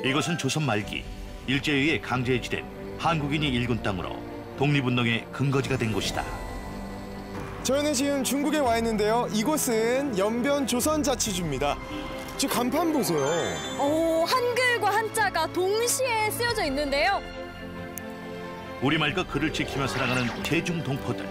이것은 조선 말기 일제에 의해 강제 해지된 한국인이 일군 땅으로 독립운동의 근거지가 된 곳이다. 저희는 지금 중국에 와 있는데요. 이곳은 연변 조선자치주입니다. 저 간판 보세요. 오, 한글과 한자가 동시에 쓰여져 있는데요. 우리말과 글을 지키며 살아가는 제중 동포들.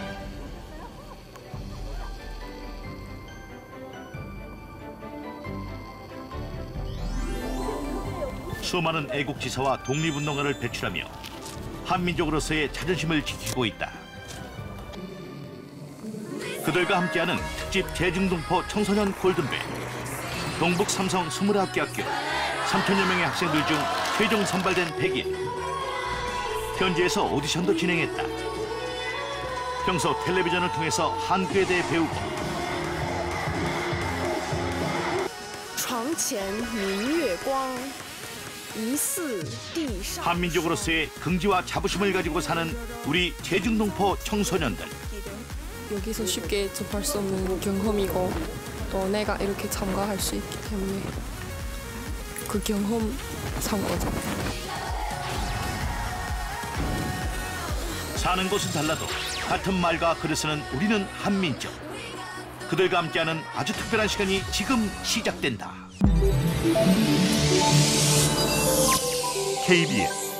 수많은 애국지사와 독립운동가를 배출하며 한민족으로서의 자존심을 지키고 있다. 그들과 함께하는 특집 제중동포 청소년 골든벨. 동북 삼성 20학기 학교 3천여 명의 학생들 중 최종 선발된 100인. 현지에서 오디션도 진행했다. 평소 텔레비전을 통해서 한국에 대해 배우고 한민족으로서의 긍지와 자부심을 가지고 사는 우리 제중동포 청소년들. 여기서 쉽게 접할 수 없는 경험이고 또 내가 이렇게 참가할 수 있기 때문에 그 경험 산 거죠. 사는 곳은 달라도 같은 말과 글을 쓰는 우리는 한민족. 그들과 함께하는 아주 특별한 시간이 지금 시작된다. KBS